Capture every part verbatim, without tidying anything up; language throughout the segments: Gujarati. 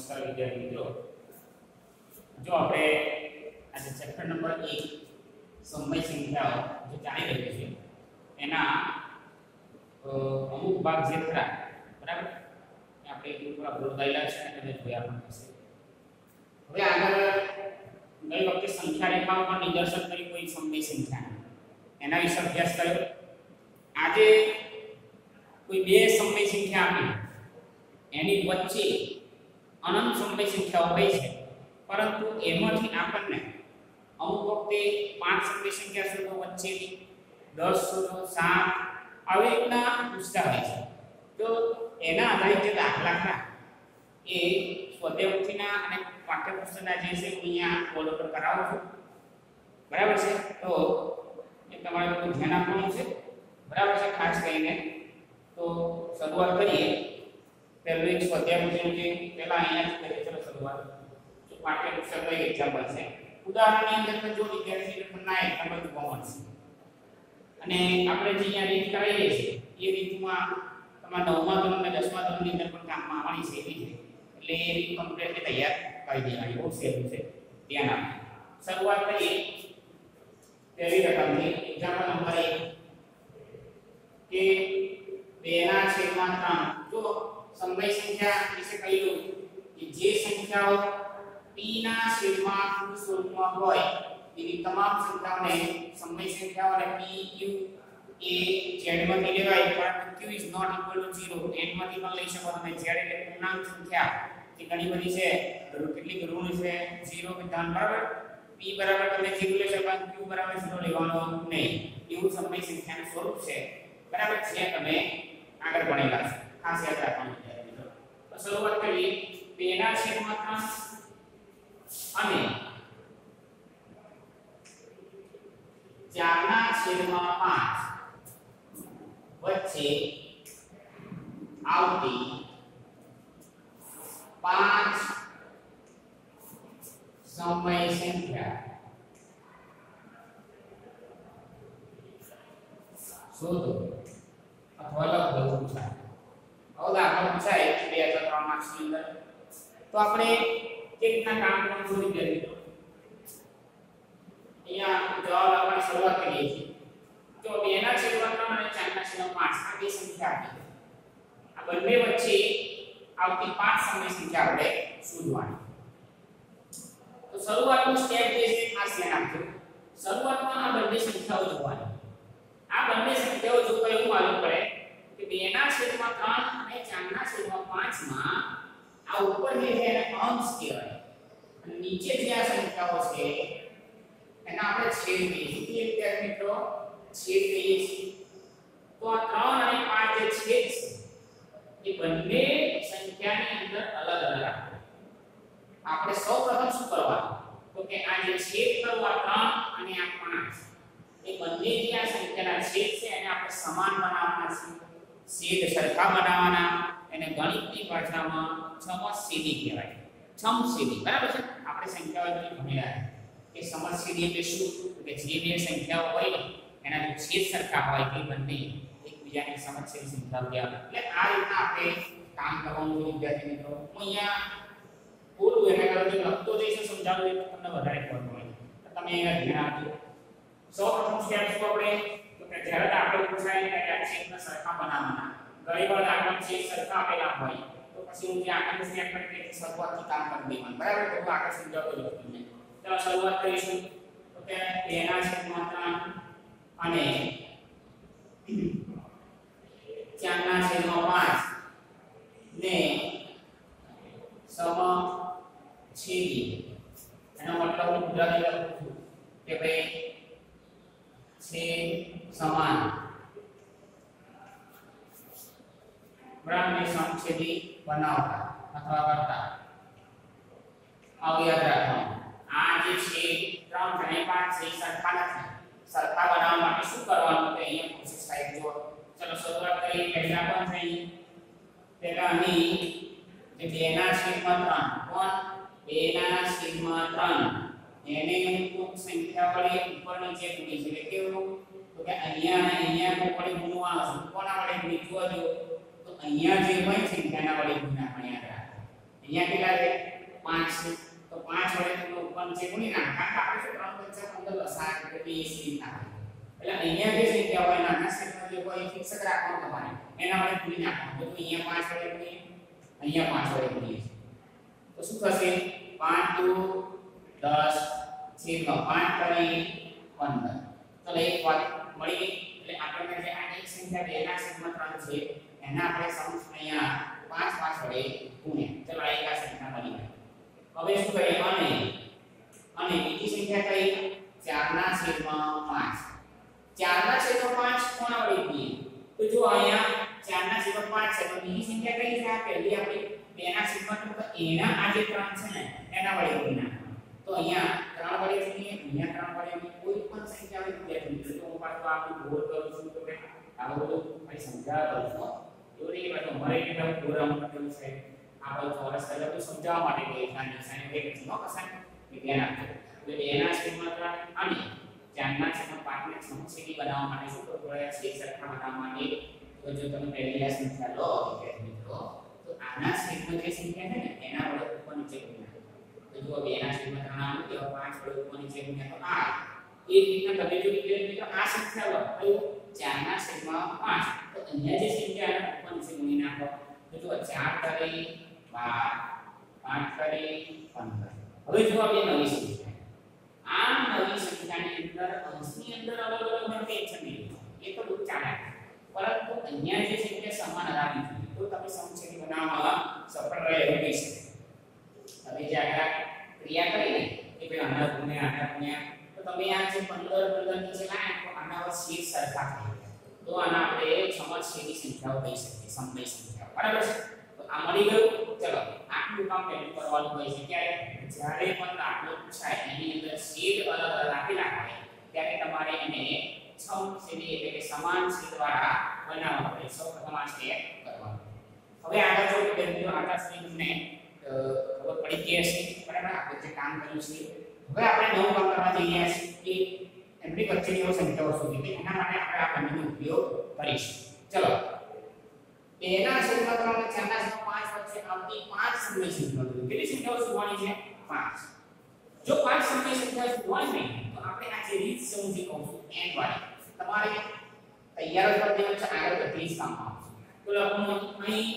નમસ્કાર વિદ્યાર્થી મિત્રો, જો આપણે આજે ચેપ્ટર નંબર એક સમય સંખ્યાઓ જે ચાલી રહ્યું છે એના અમુક ભાગ જે ખરા બરાબર આપણે થોડા બોલાયેલા છે અને જોયા પણ હશે. હવે આગળ ગઈ વખતે સંખ્યા રેખાઓ પર નિદર્શન કરી કોઈ સમય સંખ્યા એના વિશે અભ્યાસ કર્યો. આજે કોઈ બે સમય સંખ્યા આપી એની વચ્ચે અનંત સમય સંખ્યાઓ હોય છે, પરંતુ એમાંથી આપણને અમુક વખતે પાંચ સમય સંખ્યા શોધો, વચ્ચેની દસ શોધો, સાત આવી રીતના પૂછતા હોય છે. તો એના આધારિત જે દાખલા ખરા એ સ્વદેવથીના અને પાઠ્યપુસ્તકના જે છે અહીંયા બોર્ડ ઉપર કરાવું છું, બરાબર છે. તો એ તમારે બધું ધ્યાન આપવાનું છે, બરાબર છે. ખાસ કરીને તો શરૂઆત કરીએ. પહેલું એક સ્વાધ્યાયનું જે પહેલા અહીંયા કરીએ. ચલો શરૂઆત. જો પાઠ્યપુસ્તકનો એક એક્ઝામ્પલ છે. ઉદાહરણની અંદર તો જો વિદ્યાર્થી લોકોના એક્ઝામ્પલ કોમન છે અને આપણે જે અહીંયા રીત કરાવીએ છીએ એ રીતમાં તમારા નવમા ધોરણ અને દસમા ધોરણની અંદર પણ કામમાં આવવાની છે એવી છે. એટલે એ રીત કમ્પ્લીટલી તૈયાર કરી દેવાની. બહુ સહેલું છે, ધ્યાન આપજો. શરૂઆત કરીએ પહેલી રકમથી. એક્ઝામ્પલ નંબર એક કે બે ના છેદમાં ત્રણ. જો સમય સંખ્યા વિશે કહ્યું કે જે સંખ્યાઓ p ના છેદમાં q સ્વરૂપમાં હોય એવી તમામ સંખ્યાઓને સમય સંખ્યાઓને p q એ z માંથી લેવાય, પરંતુ q is not equal to zero n માંથી પણ લઈ શકો તમે. z એટલે પૂર્ણાંક સંખ્યા જે ઘણી બધી છે, કેટલીક ઋણ છે, ઝીરો વિધાન, બરાબર. p બરાબર તમે ઝીરો લેશો પણ q બરાબર ઝીરો લેવાનો નહીં. એવું સમય સંખ્યાનું સ્વરૂપ છે, બરાબર છે. તમે આગળ ભણેલા છે, ખાસ યાદ રાખવાનું છે. તો શરૂઆત કરીએ. બે ના છેદમાં ત્રણ અને ચાર ના છેદમાં પાંચ વચ્ચે આવતી પાંચ સમય સંખ્યા શોધો અથવા લખો પૂછાય. હવે દાખલા પૂછાય બે હજાર ત્રણ માર્ક્સ ની અંદર. તો આપણે એક રીતના કામ કરવાનું શરૂ કરીએ. અહીંયા જવાબ આપવાની શરૂઆત કરીએ છીએ. જો બે ના છેદમાં ત્રણ અને ચાર ના છેદમાં પાંચ આ બે સંખ્યા આપી. આ બંને વચ્ચે આવતી પાંચ સમય સંખ્યા આપણે શોધવાની. તો શરૂઆતનું સ્ટેપ જે છે ખાસ ધ્યાન આપજો. શરૂઆતમાં આ બંને સંખ્યાઓ જોવાની. આ બંને સંખ્યાઓ જોતા એવું માલુમ પડે કે બે ના છેદમાં ત્રણ અને ચાર ના છેદમાં પાંચ માં આ ઉપર જે છે એને અંશ કહેવાય અને નીચે જે આ સંખ્યાઓ છે એના આપણે છેદ કહીએ છીએ. વિદ્યાર્થી મિત્રો, છેદ કહીએ છીએ. તો આ ત્રણ અને પાંચ જે છેદ છે એ બંને સંખ્યાની અંદર અલગ અલગ રાખો. આપણે સૌપ્રથમ શું કરવાનું તો કે આ જે છેદ કરવા ત્રણ અને આ પાંચ એ બંને જે આ સંખ્યાના છેદ છે એને આપણે સમાન બનાવવાના છે. છેદ સરખા બનાવવાના. એને ગણિતની ભાષામાં સમછેદી કહેવાય. સમછેદી, બરાબર છે. આપણે સંખ્યાઓ ભણ્યા કે સમછેદી એટલે શું કે જે બે સંખ્યાઓ હોય એના જો છેદ સરખા હોય તો બંને એકબીજાની સમછેદી સંખ્યાઓ કહેવાય. એટલે આ રીતના આપણે કામ કરવાનું છે વિદ્યાર્થી મિત્રો. હું અહીંયા બોલું એના કરતા જો લખતો જઈશું સમજાવું તો તમને વધારે ખબર પડે. તો તમે એના ધ્યાન આપજો. સૌપ્રથમ સ્ટેપ શું આપણે તો કે જ્યારે આપણે પૂછાય કે આ છેદના સરખા બનાવવાના. ઘણી વાર આપણે છેદ સરખા આપેલા હોય તો પછી હું જે આગળનું સ્ટેપ કરી કે શરૂઆતથી કામ કરી દેવાનું, બરાબર. તો હું આગળ સમજાવતો જઉં તમને. ચાલો શરૂઆત કરીશું. તો કે બે ના છેદમાં ત્રણ અને ચાર ના છેદમાં પાંચ ને સમછેદી. એનો મતલબ હું ગુજરાતી લખું છું કે ભાઈ છેદ સમાન, બરાબર. સમછેદી બનાવતા અથવા કરતા. આવું યાદ રાખવાનું. આ જે છે ત્રણ અને પાંચ છે સરખા નથી. સરખા બનાવવા માટે શું કરવાનું તો અહીંયા પ્રોસેસ થાય. જો ચલો શરૂઆત કરીએ. પહેલા પણ થઈ પહેલા અહીં જે બે ના છેદમાં ત્રણ કોણ બે ના છેદમાં ત્રણ એને ટૂંક સંખ્યા વડે ઉપર નીચે ગુણી છે. એટલે કેવું તો કે અહીંયા અને અહીંયા વડે ગુણવાનું છે. કોના વડે ગુણી જોજો તો અહીંયા જે હોય સંખ્યાના વડે ગુણ્યા પણ યાદ રાખો. અહીંયા કેટલા છે પાંચ છે તો પાંચ વડે તમે ઉપર નીચે ગુણી નાખો કારણ કે આપણે શું ત્રણ પંચા પંદર લસા એટલે બે સીધી નાખો એટલે અહીંયા જે સંખ્યા હોય નાના સેટમાં જે હોય એ ફિક્સ જ રાખવાનું તમારે એના વડે ગુણી નાખવાનું તો અહીંયા પાંચ વડે ગુણીએ અહીંયા પાંચ વડે ગુણીએ તો શું થશે પાંચ દુ દસ છેદમાં પાંચ કરી પંદર તો એક વાત મળી ગઈ એટલે આપણને જે આ એક સંખ્યા બે ના છેદમાં ત્રણ છે એના આપણે સમ અહીંયા પાંચ પાંચ વડે ગુણ્યા ચલો આ એક આ સંખ્યા મળી ગઈ હવે શું કરીએ અને અને બીજી સંખ્યા કઈ ચાર ના છેદમાં પાંચ ચાર ના છેદમાં પાંચ કોના વડે ગુણીએ તો જો અહીંયા ચાર ના છેદમાં પાંચ છે તો બીજી સંખ્યા કઈ છે આ પહેલી આપણી બે ના છેદમાં ત્રણ તો એના આ જે ત્રણ છે ને એના વડે ગુણ્યા તો અહીંયા ત્રણ વડે ગુણીએ અહીંયા ત્રણ વડે ગુણીએ કોઈ પણ સંખ્યા વડે ગુણીએ તો હું પાછો આપણે ગોળ કરું છું તો કે આ બધું મારી સંખ્યા કરું છું એવું નહીં કે અમારે કે ગોળ રમત કેવું છે આપણે ચોરસ એટલે તો સમજાવવા માટે કોઈ ના નિશાની કે છે નો કસાય કે ધ્યાન આપજો તો એના છેદમાં ત્રણ અને ચાર ના છેદમાં પાંચ ને સમછેદી બનાવવા માટે શું કરવું પડે છે સરખા બનાવવા માટે તો જો તમે પહેલી આ સંખ્યા લો વિદ્યાર્થી મિત્રો તો આના છેદમાં જે સંખ્યા છે ને એના વડે ઉપર નીચે ગુણ્યા તો જો બે ના છેદમાં ત્રણ આવે તો પાંચ વડે ઉપર નીચે ગુણ્યા તો આ એ રીતના તમે જો વિદ્યાર્થી મિત્રો આ સંખ્યા લો કયો ચાર ના છેદમાં પાંચ તો અહીંયા જે સંખ્યા આના ઉપર નીચે ગુણી નાખો તો જો ચાર કરી બાર પાંચ કરી પંદર હવે જો આ બે નવી સંખ્યા આ નવી સંખ્યાની અંદર અંશની અંદર અલગ અલગ ટેન્શન નહીં એ તો બધું ચાલે પરંતુ અહીંયા જે સંખ્યા સમાન રાખવી જોઈએ તો તમે સમછેદી બનાવવામાં સફળ રહે એવું કહી શકે તમે જે આગળ ક્રિયા કરી ને કે ભાઈ આના ગુણ્યા આના ગુણ્યા તો તમે આ જે પંદર પંદર નીચે લાય તો આના પર છેદ સરખા થાય તો આના આપણે સમછેદી સંખ્યાઓ કહી શકીએ સમય સંખ્યાઓ બરાબર છે તો આ મળી ગયું ચલો આટલું કામ પહેલું કરવાનું હોય છે ક્યારે જ્યારે પણ દાખલો પૂછાય એની અંદર છેદ અલગ અલગ રાખેલા હોય ત્યારે તમારે એને સમછેદી એટલે કે સમાન છેદવાળા બનાવવા પડે સૌપ્રથમ આ સ્ટેપ કરવાનું હવે આગળ જો વિદ્યાર્થીઓ આટા સ્ક્રીનને ખબર પડી ગઈ હશે બરાબર આપણે જે કામ કર્યું છે હવે આપણે નવું કામ કરવા જઈ રહ્યા છીએ કે એમની વચ્ચેની સંખ્યાઓ શોધી એના માટે આપણે આ બંનેનો ઉપયોગ કરીશું ચલો બેના છેદમાં ત્રણ ચાર ના છેદમાં પાંચ વચ્ચે આવતી પાંચ સમય સંખ્યાઓ કેટલી સંખ્યાઓ શોધવાની છે પાંચ જો પાંચ સમય સંખ્યાઓ શોધવાની હોય તો આપણે આ જે રીત છે હું જે કહું છું n વાળી તમારે તૈયાર કરી દેવાનું છે આગળ બધી જ કામ આવશે તો લખવાનું અહીં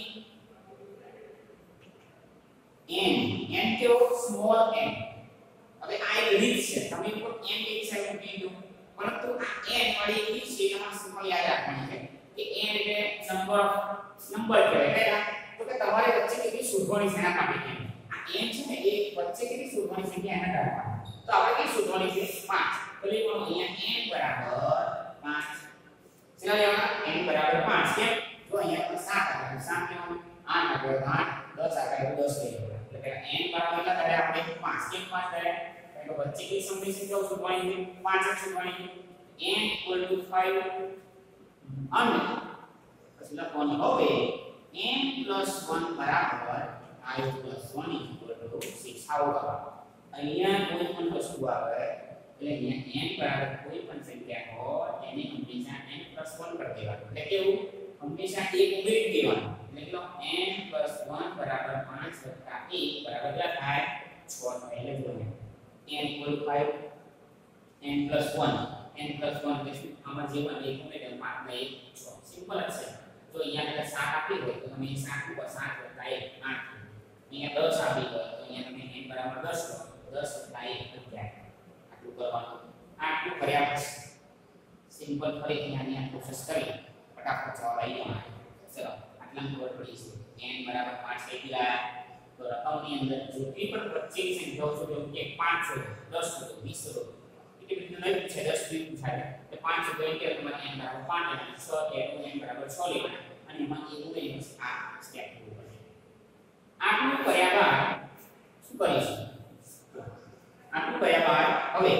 n n કેવો સ્મોલ n હવે આ એક રીત છે તમે કોઈ n એક સાઈડ મૂકી દો પરંતુ આ n વાળી રીત છે એમાં સિમ્પલ યાદ રાખવાની છે કે n એટલે નંબર ઓફ નંબર કહેવાય તો કે તમારે વચ્ચે કેટલી શોધવાની છે એના માટે આ n છે ને એ વચ્ચે કેટલી શોધવાની છે એના કાઢવા તો આપણે કેટલી શોધવાની છે પાંચ તો લેવાનું અહીંયા n બરાબર પાંચ ચલો લેવાના n બરાબર પાંચ કેમ જો અહીંયા સાત આવે સાત લેવાનું આઠ આવે આઠ દસ આવે દસ લેવાનું એટલે કે n બરાબર કેટલા કરે આપણે પાંચ કેમ પાંચ કરે તો વચ્ચે કેટલી સંખ્યા સંખ્યાઓ શોધવાની છે પાંચ જ શોધવાની n પાંચ અને પછી લખવાનું હવે n plus one બરાબર i plus one equal to six આવો અહીંયા કોઈ પણ વસ્તુ આવે એટલે અહીંયા n બરાબર કોઈ પણ સંખ્યા હોય એને હંમેશા n plus one કરી દેવાનું એટલે કેવું હંમેશા એક ઉમેરી દેવાનું એટલે n plus one બરાબર પાંચ વત્તા એક બરાબર કેટલા થાય છ થાય એટલે જોજો n equal five n plus one n plus one એટલે આમાં જે પણ એક ઉમેરે પાંચ ને એક છ સિમ્પલ જ છે જો અહીંયા તમે સાત આપી હોય તો તમે સાત ઉપર સાત વત્તા એક આઠ અહીંયા દસ આપી હોય તો અહીંયા તમે n બરાબર દસ લો દસ વત્તા એક અગિયાર આટલું કરવાનું આટલું કર્યા પછી સિમ્પલ ફરીથી આની આ પ્રોસેસ કરી ફટાફટ જવાબ આવી જવાનો ચલો આટલા ખબર પડી છે n બરાબર પાંચ કેટલા તો રકમની અંદર જેટલી પણ વચ્ચેની સંખ્યાઓ છે જેમ કે પાંચ છે દસ છે વીસ છે એટલી બધી નહીં છે દસ સુધી પૂછાય તો પાંચ છે તો એટલે તમારે n બરાબર પાંચ અને છ કે n બરાબર છ લેવાના અને એમાં એક ઉમેરીને આ સ્ટેપ પૂરું કરશે આટલું કર્યા બાદ શું કરીશું આટલું કર્યા બાદ હવે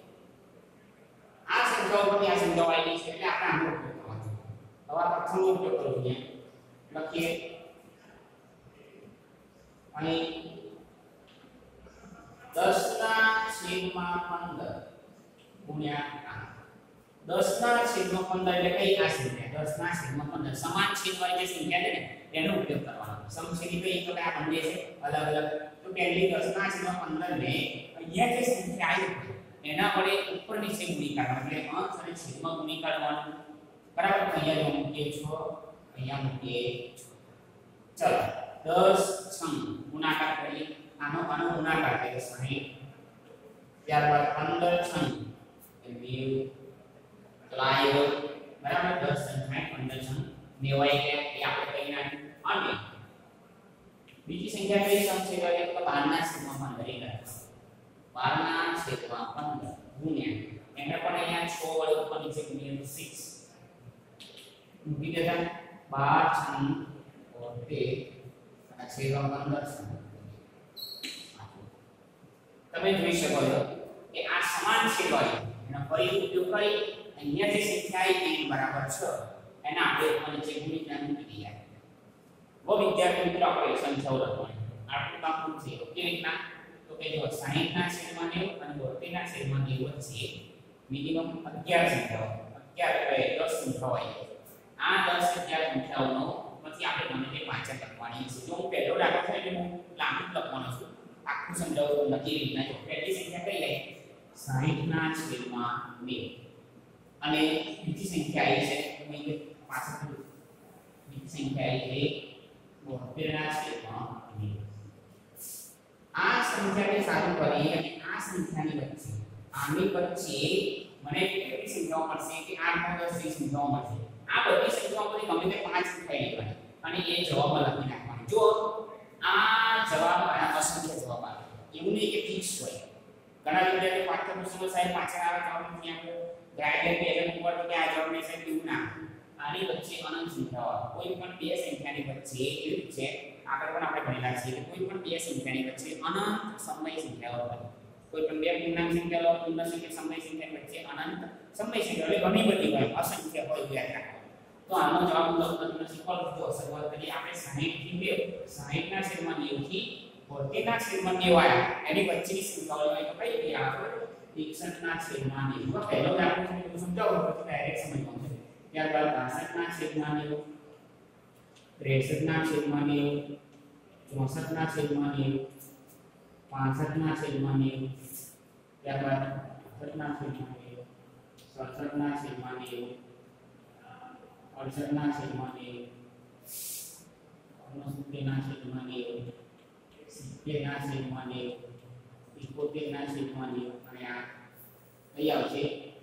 આ સંખ્યાઓ પરથી આ સંખ્યાઓ આવી છે એટલે આપણે આનો ઉપયોગ કરવાનો હવે આ પ્રથમનો ઉપયોગ કરવો છે લખીએ અહીં દસ ના છેદમાં પંદર ગુણ્યા દસ ના છેદમાં પંદર એટલે કઈ આ સંખ્યા દસ ના છેદમાં પંદર સમાન છેદ વાળી જે સંખ્યા છે ને એનો ઉપયોગ કરવાનો સમછેદી કઈ તો આ બંને છે અલગ અલગ તો પહેલી દસ ના છેદમાં પંદર ને અહીંયા જે સંખ્યા આવી એના વડે ઉપર નીચે ગુણાકાર એટલે અંશ અને છેદમાં ગુણાકાર કરવાનો બરાબર તો અહીંયા જો મૂકીએ છો અહીંયા મૂકીએ છો ચલો દસ છંગ ગુણાકાર કરીએ આનો આનો ગુણાકાર કરીએ સાહીઠ ત્યારબાદ પંદર છંગ એટલે લાઈવ બરાબર દસ સંખ્યા પંદર છંગ નેવાય કે એ આપણે કહી નાખ્યું અને બીજી સંખ્યા કઈ સમ છે તો બાર ના છેદમાં પંદર એ બાર ના છેદમાં પંદર ગુણ્યા એને પણ અહીંયા છ વડે ઉપર નીચે ગુણ્યા છ મૂકી દેતા બાર છંગ તેર અને છેદમાં પંદર છે તમે જોઈ શકો છો કે આ સમાન છે ભાઈ એનો ફરી ઉપયોગ કરી અહીંયા જે સંખ્યા n બરાબર છ એના આપણે ઉપર નીચે ગુણ્યા મૂકી દઈએ वो विद्यार्थी मित्र આપણે સંખ્યાઓ લખવાની આટલું કામ પૂરું છે કેવી રીતના તો કે જો સાહીઠ ના છેદમાં નેવું અને બોતેર ના છેદમાં નેવું વચ્ચે મિનિમમ અગિયાર સંખ્યાઓ અગિયાર એટલે દસ સંખ્યાઓ આવી આ દસ અગિયાર સંખ્યાઓનો પછી આપણે ગમે તે પાંચ લખવાની છે જો હું પહેલો દાખલો છે એટલે હું લાંબુ લખવાનો છું આખું સમજાવું નક્કી રીતના જો પહેલી સંખ્યા કઈ આવી સાહીઠ ના છેદમાં નેવું અને બીજી સંખ્યા આવી છે મેં પાછળ બીજી સંખ્યા આવી છે બોતેર ના છેદમાં નેવું આ સંખ્યાને સાદું કરી અને આ સંખ્યાની વચ્ચે આની વચ્ચે મને કેટલી સંખ્યાઓ મળશે કે આઠ ના દસ ની સંખ્યાઓ મળશે આ બધી સંખ્યાઓમાંથી ગમે તે પાંચ સંખ્યા લેવાની અને એ જવાબમાં લખી નાખવાની જો આ જવાબ આ અસંખ્ય જવાબ આવે એવું નહીં કે ફિક્સ હોય ઘણા વિદ્યાર્થીઓ પાઠ્યપુસ્તકમાં સાહેબ પાછળ આવે જવાબ નથી આપ્યો ગાઈડલાઈન પેજમાં ઉપર તો કે આ જવાબ નહીં સાહેબ એવું ના આની વચ્ચે અનંત સંખ્યાઓ કોઈ પણ બે સંખ્યાની વચ્ચે એવું છે આગળ પણ આપણે ભણેલા છીએ કોઈ પણ બે સંખ્યાની વચ્ચે અનંત સમય સંખ્યાઓ હોય કોઈ પણ બે પૂર્ણાંક સંખ્યા લો પૂર્ણ સંખ્યા સમય સંખ્યાની વચ્ચે અનંત સમય સંખ્યા એટલે ઘણી બધી હોય અસંખ્ય હોય યાદ રાખો તો આનો જવાબ હું તમને શીખવાડું જો શરૂઆત કરીએ આપણે સાહીઠ થી બે સાહીઠ ના છેદમાં નેવું થી બોતેર ના છેદમાં નેવું આવ્યા એની વચ્ચેની સંખ્યાઓ હોય તો કઈ કઈ આપણે એકસઠ ના છેદમાં નેવું પહેલો દાખલો છે હું સમજાવું પછી ડાયરેક્ટ સમજવાનું છે ત્યારબાદ બાસઠ ના છેદમાં નેવું ત્રેસઠ ના છેદમાં નેવું ચોસઠ ના છેદમાં નેવું પાસઠ ના છેદમાં નેવું ત્યારબાદ અડસઠ ના છેદમાં નેવું સડસઠ ના છેદમાં નેવું અડસઠ ના છેદમાં નેવું ઓગણસિત્તેર ના છેદમાં નેવું સિત્તેર ના છેદમાં નેવું ઇકોતેર ના છેદમાં નેવું અને આ કઈ આવશે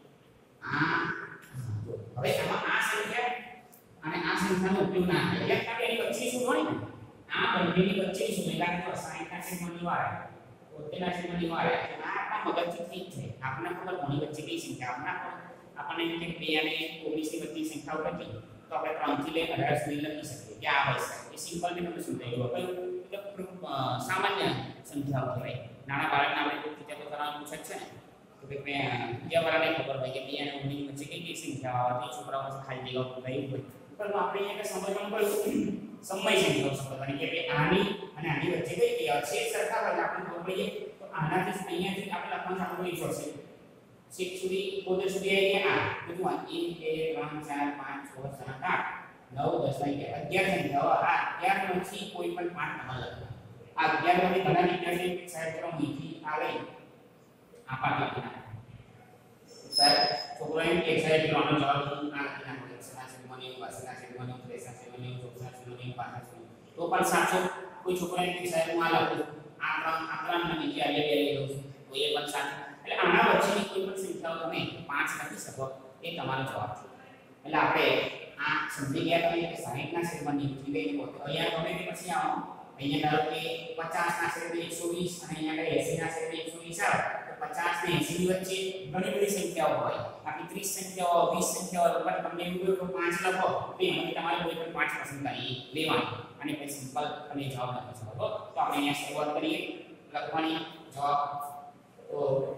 આ હવે આમાં આ સંખ્યા અને આ સંખ્યાનો ઉપયોગ ના થાય એટલે કે એની વચ્ચે શું હોય ને આ બંનેની વચ્ચે શું મેલા તો સાહીઠ ના છેદમાં નેવું આવે બોતેર ના છેદમાં નેવું આવે આ આપણા મગજથી ઠીક છે આપણે ખબર કોની વચ્ચે કઈ સંખ્યા આપણા આપણને એમ કે બે અને ઓગણીસ ની વચ્ચે સંખ્યાઓ કેટલી તો આપણે ત્રણ થી લઈને અઢાર સુધી લખી શકીએ કે આ હોય છે એ સિમ્પલ ને તમને સમજાવ્યું કયું સામાન્ય સંખ્યાઓ કહેવાય નાના બાળકને આપણે ટીચર તો કરવાનું પૂછે છે ને કે બીજા વાળાને ખબર હોય કે બે અને ઓગણીસ વચ્ચે કઈ કઈ સંખ્યાઓ આવે છોકરાઓ પાસે ખાલી જગ્યાઓ પૂરાઈ હોય પરંતુ આપણે અહીંયા સમજવાનું પડ્યું સમય સંખ્યાઓ સમજવાની કે આની અને આની વચ્ચે કઈ કઈ છે સરખા હોય આપણે ખબર પડીએ તો આનાથી અહીંયાથી આપણે લખવાનું આપણું ઈ પડશે છેક સુધી બોતેર સુધી આવી ગયા આ બધું આ એક બે ત્રણ ચાર પાંચ છ સાત આઠ નવ દસ અગિયાર અગિયાર સંખ્યાઓ આ અગિયાર માંથી કોઈ પણ પાંચ તમારે લખવા આ અગિયાર માંથી ઘણા વિદ્યાર્થીઓ સાહેબ કરો મીઠી આવે આ પાઠ લખી નાખો સાહેબ છોકરો એમ કે સાહેબ જો આનો જવાબ હું આ લખી નાખો એકસઠ મને બાસઠ મને ત્રેસઠ મને ચોસઠ મને પાંસઠ તો પણ સાચો કોઈ છોકરો એમ કે સાહેબ હું આ લખું આ ત્રણ આ ત્રણ ને બીજી આ બે લઈ લઉં છું તો એ પણ સાચું એટલે આના વચ્ચેની કોઈ પણ સંખ્યાઓ તમે પાંચ લખી શકો એ તમારો જવાબ છે એટલે આપણે આ સમજી ગયા તમે કે સાહીઠ ના છેદમાં નેવું થી લઈને બોતેર અહીંયા ગમે તે પછી આવો અહીંયા ધારો કે પચાસ ના છેદમાં એકસો વીસ અને અહીંયા એંસી ના છેદમાં એકસો વીસ આવે તો પચાસ ને એંસી ની વચ્ચે ઘણી બધી સંખ્યાઓ હોય બાકી ત્રીસ સંખ્યાઓ વીસ સંખ્યાઓ પણ તમને એવું હોય તો પાંચ લખો તો એમાંથી તમારે કોઈ પણ પાંચ પસંદ કરી લેવાની અને પછી સિમ્પલ અને જવાબ લખી શકો તો આપણે અહીંયા શરૂઆત કરીએ લખવાની જવાબ તો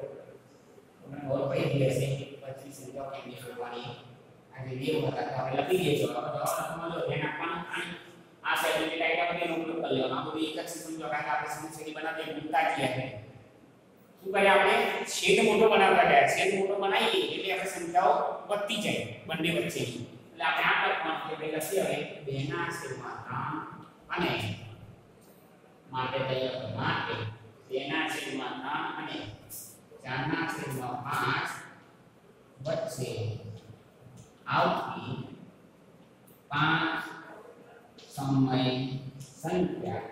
और भाई जैसे पच्चीस संख्या केंद्र शोधવાની આજે બે વખત આપણે લખી દઈએ છો હવે જવાબ લખવાનો ધ્યાન આપવાનું આ સાઈડ ની ટાઈપ આપણે એનો ઉપયોગ કરી લેવાનો આ બધું એક જ સમજો કારણ કે આપણે સમસ્યાની બનાવીએ મુક્તા કિયા છે શું કરે આપણે છેદ મોટો બનાવતા ગયા છેદ મોટો બનાવીએ એટલે આપણે સંખ્યાઓ વધતી જાય બંને વચ્ચે એટલે આપણે આ લખવાનું કે આપણે લખીએ હવે બે ના છેદમાં ત્રણ અને માટે તૈયાર માટે બે ના છેદમાં ત્રણ અને ચાર ના છેદમાં પાંચ વચ્ચે આવતી પાંચ સમય સંખ્યા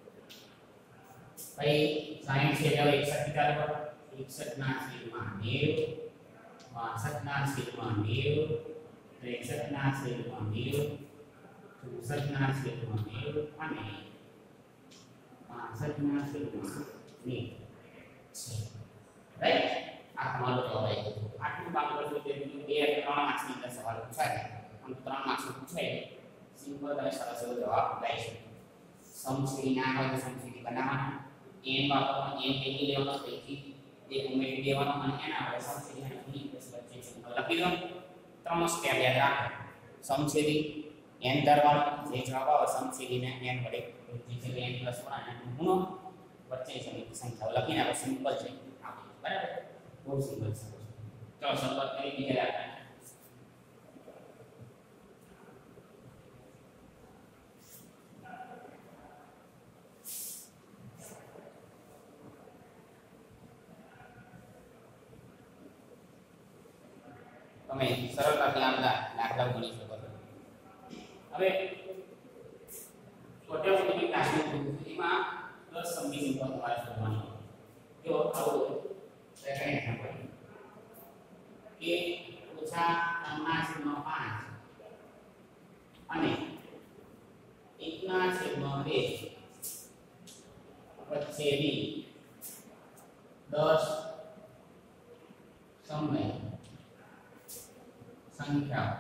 કઈ સાઈન છે હવે એકસઠ ચાલુ કરો એકસઠ ના છેદમાં નેવું બાસઠ ના છેદમાં નેવું ત્રેસઠ ના છેદમાં નેવું ચોસઠ ના છેદમાં નેવું અને પાસઠ ના છેદમાં નેવું છે રાઈટ આ તમારો જવાબ આવી ગયો આટલું કામ કરજો તે બે ત્રણ માર્ક્સની અંદર સવાલ પૂછાય આમ ત્રણ માર્ક્સનો પૂછાય સિમ્પલ અને સરસ એવો જવાબ લઈ શકો સમછેદી ના હોય તો સમછેદી બનાવવાના એન વાપરવાનો એન પેકી લેવાનો પેકી એક ઉમેરી દેવાનો અને એના વડે સમછેદી અને બી પ્લસ વચ્ચે સિમ્પલ લખી દો ત્રણ સ્ટેપ યાદ રાખો સમછેદી એન કરવાનો જે જવાબ આવે સમછેદીને એન વડે જે છે એન પ્લસ વન અને ગુણો વચ્ચે સંખ્યાઓ લખીને આપણે સિમ્પલ છે બરાબર બહુ સિમ્પલ છે ચાલો શરૂઆત કરી બીજા દાખલા તમે સરળતાથી આ બધા દાખલાઓ ગણી શકો છો હવે છોટા મોટી ક્લાસની એમાં દસ સમજી સિમ્પલ તમારે શોધવાની જો આવું સેકન્ડ એક્ઝામ્પલ કે ઓછા ત્રણ છેદમાં પાંચ અને એક ના છેદમાં બે વચ્ચેની દસ સમય સંખ્યા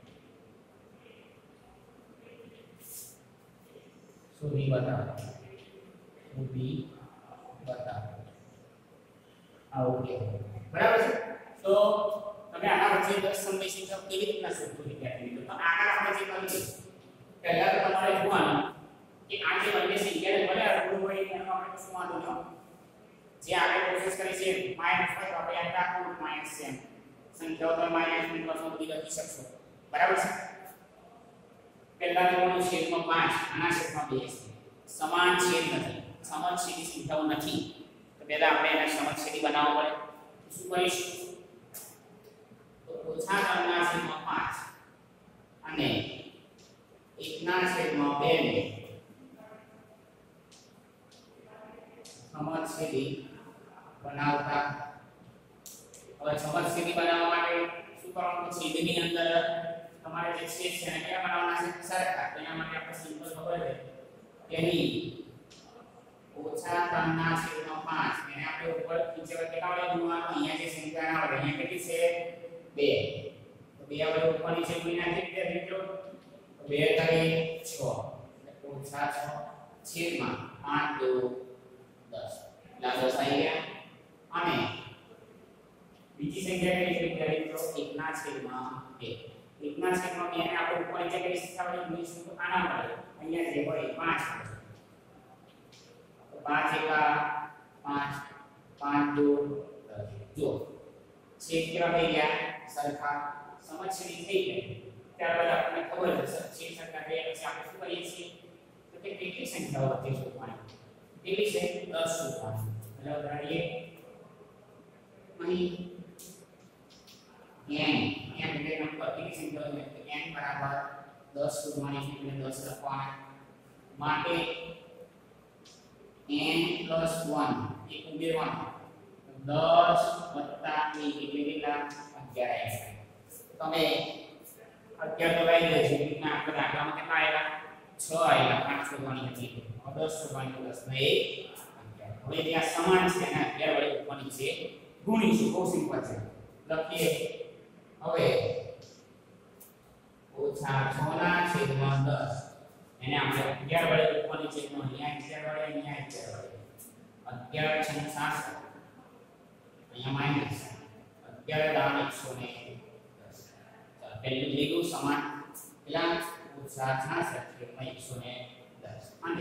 સુધી બતાવો સુધી બતાવો આવું કે બરાબર છે તો તમે આના વચ્ચે દસ સમય સંખ્યા કેવી રીતના શોધો વિદ્યાર્થી મિત્રો તો આગળ આપણે જે કર્યું પહેલા તો તમારે જોવાનું કે આ જે બંને સંખ્યાને ભલે અડધું હોય એનો આપણે શું વાંધો ન જે આપણે કોશિશ કરી છે માઈનસ હોય તો આપણે યાદ રાખવાનું માઈનસ છે સંખ્યાઓ તો માઈનસ ની પ્લસ બધી લખી શકશો બરાબર છે પહેલા જોવાનું છેદમાં પાંચ આના છેદમાં બે છે સમાન છેદ નથી સમછેદી સંખ્યાઓ નથી તો પહેલા આપણે એને સમછેદી બનાવવો પડે શું કરીશું તો ઓછા ત્રણ ના છેદમાં પાંચ અને એક ના છેદમાં બે ને સમછેદી બનાવતા હવે સમછેદી બનાવવા માટે શું કરવાનું છેદની અંદર તમારે જે છેદ છે એને કયા બનાવવાના છે સરખા તેના માટે આપણે સિમ્પલ ખબર છે તેની ઓછા ત્રણ ના છેદમાં પાંચ એને આપણે ઉપર નીચે કેટલા વડે ગુણવાનું અહીંયા જે સંખ્યા ના વડે અહીંયા કેટલી છે બે તો બે વડે ઉપર નીચે ગુણી નાખીએ મિત્રો તો બે તારી છ એટલે ઓછા છ છેદમાં પાંચ દો દસ એટલે દસ આવી ગયા અને બીજી સંખ્યા કઈ છે વિદ્યાર્થી મિત્રો એક ના છેદમાં બે એક ના છેદમાં બે ને આપણે ઉપર નીચે કઈ સંખ્યા વડે ગુણીશું તો આના વડે અહીંયા જે હોય પાંચ તો પાંચ એકા પાંચ પાંચ દો દસ જો છેદ કેવા થઈ ગયા સરખા સમછેદી થઈ ગઈ ત્યારબાદ આપણને ખબર છે છેદ સરખા થયા પછી આપણે શું કરીએ છીએ તો કે કેટલી સંખ્યાઓ વચ્ચે શોધવાની કેટલી છે દસ શોધવાની એટલે ઉદાહરણીએ અહીં n n એટલે નંબર કેટલી સંખ્યાઓ છે તો n બરાબર દસ શોધવાની છે એટલે દસ લખવાના માટે n plus one એક ઉમેરવાનું દસ વત્તા એક એટલે કેટલા અગિયાર આવશે તમે અગિયાર તો લઈ લેજો એટલે આપણે દાખલામાં કેટલા આવ્યા છ આવ્યા પાંચ શોધવાની હતી દસ શોધવાની દસ ને એક અગિયાર હવે ત્યાં સમાન છે અને અગિયાર વડે ઉપર નીચે ગુણીશું બહુ સિમ્પલ છે લખીએ હવે ઓછા છ ના છેદમાં દસ એને આપણે અગિયાર વડે ઉપર નીચે નો અહીંયા અગિયાર વડે અહીંયા અગિયાર વડે અગિયાર છ સાત અહીંયા માઈનસ અગિયાર દાન એકસો ને દસ ચાલો પહેલું થઈ ગયું સમાન પેલા ઓછા છાસઠ એટલે એકસો ને દસ અને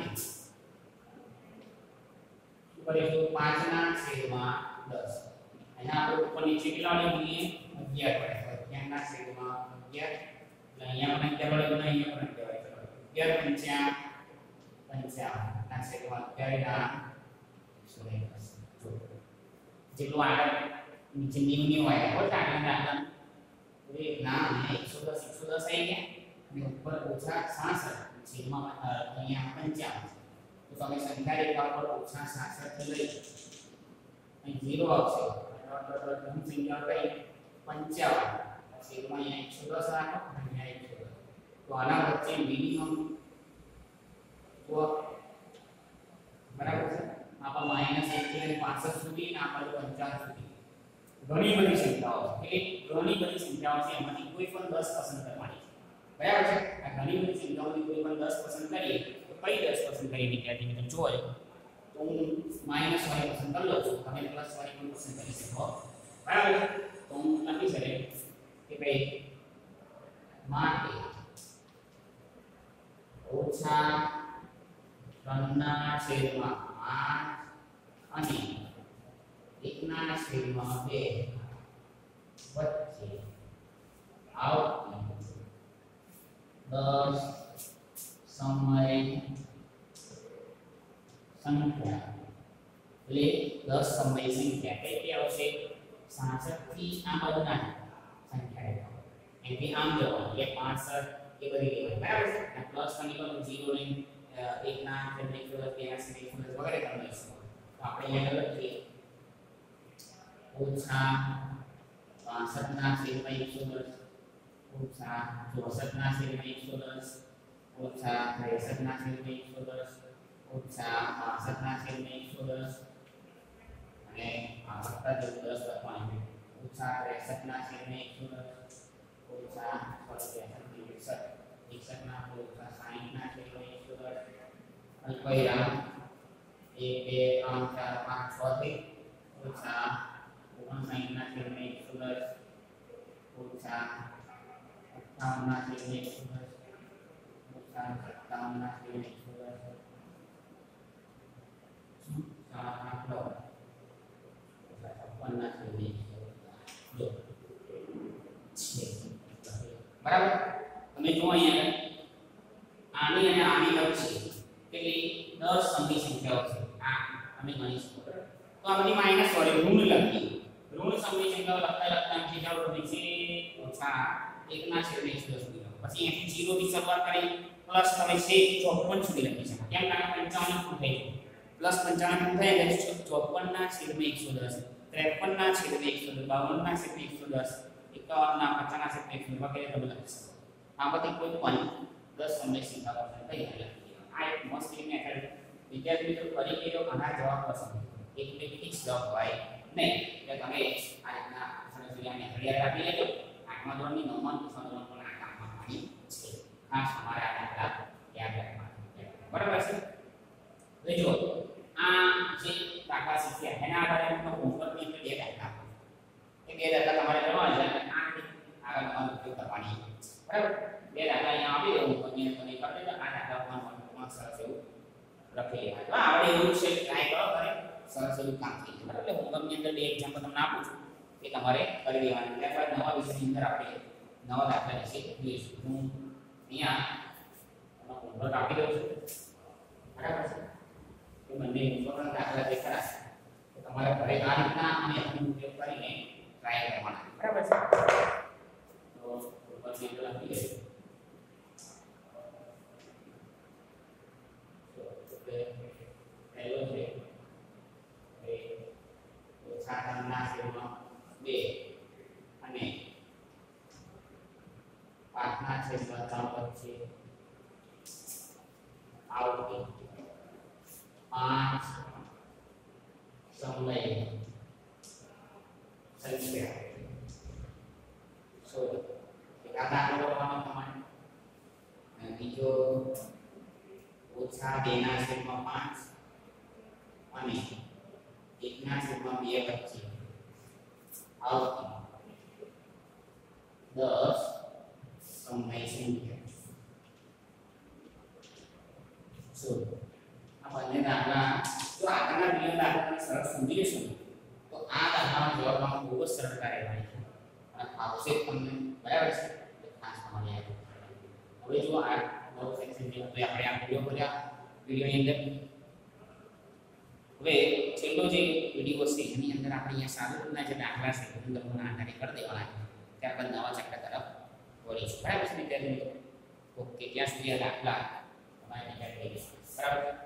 શું કરીશું પાંચ ના છેદમાં દસ અહીંયા આપણે ઉપર નીચે કેટલા વડે ગુણીએ અગિયાર વડે અગિયાર ના છેદમાં અગિયાર અહીંયા પણ અગિયાર વડે ગુણાય, અહીંયા પણ અગિયાર વડે. અગિયાર પંચા પંચાવન ના છેદમાં અગિયાર ના એકસો દસ. જો જેટલું આગળ નીચે નેવું નેવું આવ્યા હોય આગળ આગળ એક ના અને એકસો દસ એકસો દસ આવી ગયા અને ઉપર ઓછા સાસઠ છેદમાં અહીંયા પંચાવન. તો તમે સંખ્યા રેખા પર ઓછા સાસઠ થી લઈ અહીં ઝીરો આવશે. ધન સંખ્યા કઈ પંચાવન છેદમાં અહીંયા એકસો દસ રાખો અને અહીંયા એકસો દસ. તો આના વચ્ચે મિનિમમ તો બરાબર છે. આપા માઈનસ એક થી લઈને પાસઠ સુધી અને આ બાજુ પંચાવન સુધી ઘણી બધી સંખ્યાઓ છે. એટલે ઘણી બધી સંખ્યાઓ છે, એમાંથી કોઈ પણ દસ પસંદ કરવાની છે. બરાબર છે. આ ઘણી બધી સંખ્યાઓમાંથી કોઈ પણ દસ પસંદ કરીએ તો કઈ દસ પસંદ કરી વિદ્યાર્થી મિત્રો જોજો. તો હું માઈનસ વાળી પસંદ કરી લઉં છું, તમે પ્લસ વાળી પણ પસંદ કરી શકો. બરાબર છે. તો હું લખી શકું કે ભાઈ માટે ઓછા ત્રણ ના છેદમાં આઠ અને એક ના છેદમાં બે વચ્ચે આવતી દસ સમય સંખ્યા. એટલે દસ સમય સંખ્યા કેટલી આવશે? સાસઠ થી આ બાજુના સંખ્યા એથી આમ જવાનું એટલે પાસઠ એ બધી લેવાની. બરાબર છે. આ પ્લસ ની પણ ઝીરો ને એક ના છેદમાં એકસો દસ બે ના છેદમાં એકસો દસ વગેરે કરી દઈશું. તો આપણે અહીંયા લખીએ ઓછા પાસઠ ના છેદમાં એકસો દસ ઓછા ચોસઠ ના છેદમાં એકસો દસ ઓછા ત્રેસઠ ના છેદમાં એકસો દસ ઓછા પાસઠ ના છેદમાં એકસો દસ અને આ વત્તા જેવું દસ લખવાનું. ઓછા ત્રેસઠ ના છેદમાં એકસો દસ ઓછા એકસઠ એકસઠ ના ઓછા સાઠ ના છેદમાં એકસો દસ અલ્પવિરામ એક બે ત્રણ ચાર પાંચ છ થી ઓછા ઓગણસાઠ ના છેદમાં એકસો દસ ઓછા અઠ્ઠાવન ના છેદમાં એકસો દસ ઓછા સત્તાવન ના છેદમાં એકસો દસ સાત આઠ નવ ઓછા છપ્પન ના છેદમાં એકસો દસ. બરાબર. તમે જો અહીંયા આની અને આની વચ્ચે કેટલી દસ સમય સંખ્યાઓ છે. આ અમે ગણીશું. તો આ બધી માઈનસ વડે ઋણ લખી. ઋણ સમય સંખ્યાઓ લખતા લખતા નીચે જાવ તો નીચે ઓછા એક ના છેદમાં એકસો દસ સુધી. પછી અહીંથી ઝીરો થી શરૂઆત કરી પ્લસ તમે છે ચોપન સુધી લખી શકો. કેમ? કારણ કે પંચાવન પૂરું થઈ ગયું. પ્લસ પંચાવન પૂરું થાય એટલે ચોપન ના છેદમાં એકસો દસ ત્રેપન ના છેદમાં એકસો દસ બાવન ના છેદમાં એકસો દસ એકાવન ના પચાસ ના છેદમાં એકસો વગેરે તમે લખી શકો. આ બધી કોઈ પણ દસ સમય સંખ્યાઓ છે કઈ લખી. આ એક મસ્ત મેથડ વિદ્યાર્થી મિત્રો ફરી કેજો આના જવાબ પસંદ એક બે ફિક્સ જવાબ હોય નહીં. એટલે તમે આ રીતના સરસુરિયાને ઘડિયાળ રાખી લેજો. આઠમા ધોરણની નવમા દસમા ધોરણ પણ આ કામમાં આવવાની છે. ખાસ તમારે આ દાખલા યાદ રાખવાના. બરાબર છે. હવે જો આ જે દાખલા શીખ્યા એના આધારે તમને હોમવર્કની અંદર બે દાખલા આપો. એ બે દાખલા તમારે કરવાના છે અને આ આગળ તમારે ઉપયોગ કરવાની. બરાબર. બે દાખલા અહીંયા આપી દઉં તો તમે કરી દેજો. આ દાખલા તમારા સરસ એવું લખી લેવા. તો આવડે એવું છે ટ્રાય કરો કરે સરસ એવું કામ થઈ જાય. બરાબર. હોમવર્કની અંદર બે એક્ઝામ્પલ તમને આપું છું એ તમારે કરી દેવાની. ત્યારબાદ નવા વિષયની અંદર આપણે નવા દાખલા વિશે જોઈશું. હું અહીંયા હોમવર્ક આપી દઉં છું. બરાબર છે. તો બંને હોમવર્કના દાખલા જે ખરા તો તમારે ઘરે આ રીતના અને એનો ઉપયોગ કરીને ટ્રાય કરવાના. બરાબર છે. તો હોમવર્કની અંદર આપી દઈશું. પહેલો છે એ ઓછા ત્રણ ના છેદમાં બે અને પાંચ ના છેદમાં ત્રણ વચ્ચે આવતી પાંચ સમય સંખ્યા. સો એક આ દાખલો કરવાનો તમારે. અને બીજો ઓછા બે ના છેદમાં પાંચ અને એક ના છેદમાં બે વચ્ચે આવતી દસ સમય સંખ્યા. સો આ બંને દાખલા જો આગળના વિડીયો દાખલાને સરળ સમજી લેશું તો આ દાખલાનો જવાબ બહુ જ સરળતા રહેવાની છે અને આવશે તમને. બરાબર છે. ખાસ તમારે યાદ હવે જો આ નવો સેક્શન જે હતો આપણે આ વિડિયો કર્યા વિડિયોની અંદર હવે છેલ્લો જે વિડિયો છે એની અંદર આપણે અહીંયા સાદુરૂપના જે દાખલા છે સંદર્ભોના આધારે કરી દેવાના છે ત્યારબાદ નવા ચેપ્ટર તરફ વળીશું બરાબર છે વિદ્યાર્થી મિત્રો ઓકે ત્યાં સુધી આ દાખલા તમારે યાદ રહી જશે બરાબર